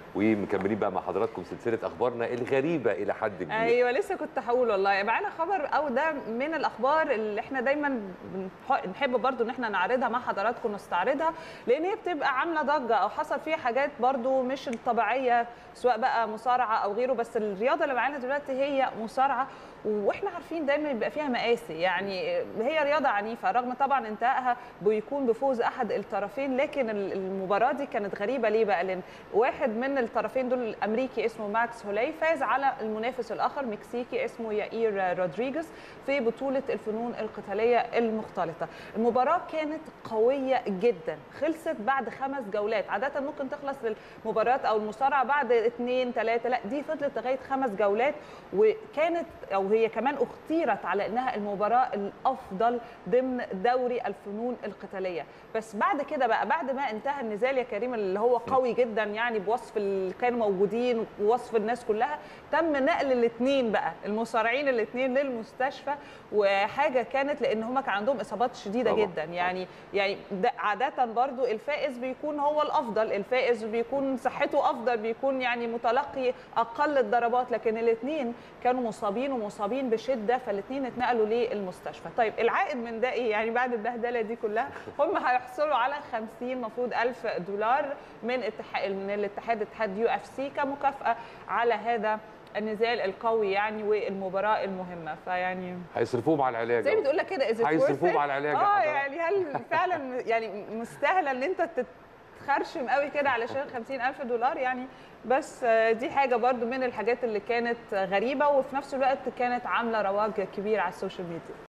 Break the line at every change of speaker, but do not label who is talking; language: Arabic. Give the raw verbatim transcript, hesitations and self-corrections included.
ومكملين بقى مع حضراتكم سلسله اخبارنا الغريبه الى حد كبير.
ايوه لسه كنت هقول والله معانا خبر، او ده من الاخبار اللي احنا دايما بنحب برضو ان احنا نعرضها مع حضراتكم ونستعرضها، لان هي بتبقى عامله ضجه او حصل فيها حاجات برضو مش الطبيعيه، سواء بقى مصارعه او غيره. بس الرياضه اللي معانا دلوقتي هي مصارعه، واحنا عارفين دايما بيبقى فيها مقاسي، يعني هي رياضه عنيفه رغم طبعا انتهائها بيكون بفوز احد الطرفين. لكن المباراه دي كانت غريبه ليه بقى؟ لان واحد من الطرفين دول الامريكي اسمه ماكس هولاي فاز على المنافس الاخر مكسيكي اسمه يائير رودريجيز في بطوله الفنون القتاليه المختلطه. المباراه كانت قويه جدا، خلصت بعد خمس جولات. عاده ممكن تخلص المباريات او المصارعه بعد اثنين ثلاثه، لا دي فضلت لغايه خمس جولات، وكانت او هي كمان اختيرت على انها المباراه الافضل ضمن دوري الفنون القتاليه. بس بعد كده بقى بعد ما انتهى النزال يا كريم اللي هو قوي جدا يعني بوصف اللي كانوا موجودين ووصف الناس كلها، تم نقل الاثنين بقى المصارعين الاثنين للمستشفى، وحاجه كانت لان هم كان عندهم اصابات شديده طبعا. جدا يعني يعني عاده برضو الفائز بيكون هو الافضل، الفائز بيكون صحته افضل، بيكون يعني متلقي اقل الضربات، لكن الاثنين كانوا مصابين ومصابين بشده، فالاثنين اتنقلوا للمستشفى. طيب العائد من ده ايه؟ يعني بعد البهدله دي كلها هم هيحصلوا على خمسين مفروض ألف دولار من اتحاد من الاتحاد اتحاد يو اف سي كمكافاه على هذا النزال القوي يعني والمباراه المهمه. فيعني
هيصرفوهم على العلاج
زي ما بتقول لك كده،
هيصرفوهم على العلاج
اه يعني هل فعلا يعني مستاهله ان انت تتخرشم قوي كده علشان خمسين ألف دولار يعني؟ بس دي حاجه برضو من الحاجات اللي كانت غريبه وفي نفس الوقت كانت عامله رواج كبير على السوشيال ميديا.